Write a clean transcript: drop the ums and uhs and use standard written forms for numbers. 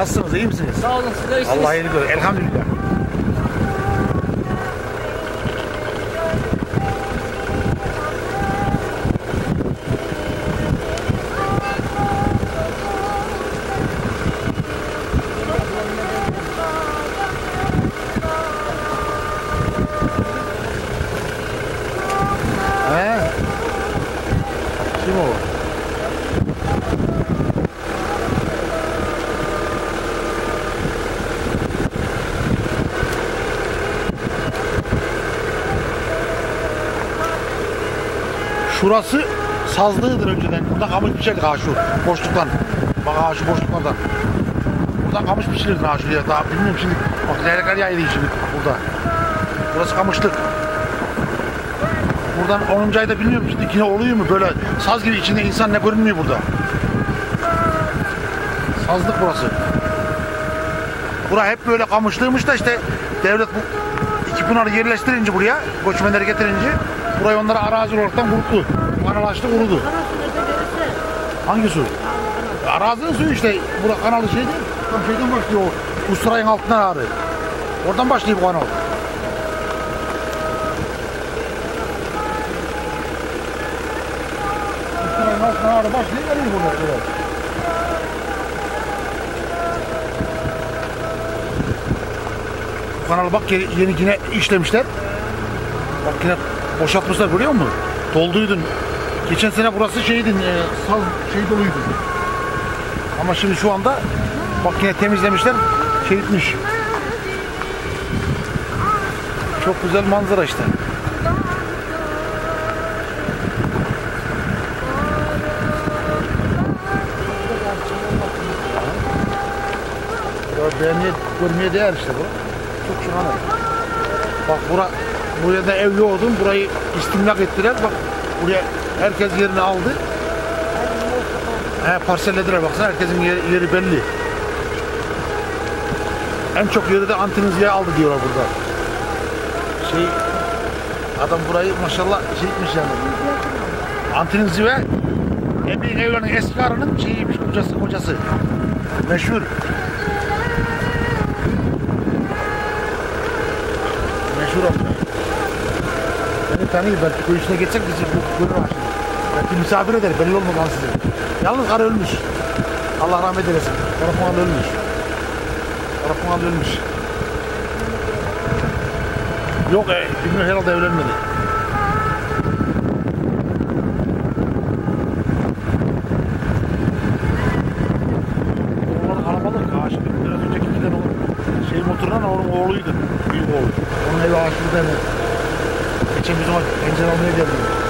Nasılsınız? İyi misiniz? Sağ olun, siz de iyisiniz. Allah iyilik versin. Elhamdülillah. Kim o? Şurası sazlığıdır önceden. Burada kamış biçerdik ha şu boşluktan. Bak ha şu boşluklardan. Buradan kamış biçilirdi ha şuraya. Daha bilmiyorum şimdi. Bak leylekler yayılıyor şimdi burada. Burası kamışlık. Buradan 10. ayda bilmiyorum şimdi yine oluyor mu böyle saz gibi içinde insan ne görünmüyor burada. Sazlık burası. Bura hep böyle kamışlıymış da işte devlet bu iki pınarı yerleştirince buraya göçmenleri getirince burayı onlara arazi olaraktan kuruttu. Kanal açtı kurudu. Hangi su? Arazinin suyu işte. Bura kanalı şey değil. Tam şeyden başlıyor o. Usturay'ın altından ağrı. Oradan başlıyor bu kanal. Usturay'ın altından ağrı başlıyor. Geliyor burada. Bu kanalı bak yeni yine işlemişler. Bak yine boşaltmışlar görüyor musun? Dolduydun. Geçen sene burası şeydin, saz şey doluydu. Ama şimdi şu anda bak yine temizlemişler, şey bitmiş. Çok güzel manzara işte. Görmeye değer işte bu. Çok şahane. Bak buraya da ev yoktu. Burayı istimlak ettiler. Bak buraya herkes yerini aldı. Parsellediler baksana. Herkesin yeri belli. En çok yeri de Antinizli'ye aldı diyorlar burada. Adam burayı maşallah şey etmiş yani. Antinizli ve Emin Evler'in eski karının şeyiymiş, kocası. Meşhur. Meşhur amca. Beni tanıyor, belki köyüsüne geçecek bizi görür ha şimdi. Belki misafir eder, belli olmadan size. Yalnız karı ölmüş. Allah rahmet eylesin. Karapunal ölmüş. Karapunal ölmüş. Yok bilmiyorum, herhalde evlenmedi. Onların kalabalık ha şimdi biraz önceki giden o motordan onun oğluydu. Büyük oğlu. Onun evi aşırı hemen. Geçen bir zaman pencere almaya geldim.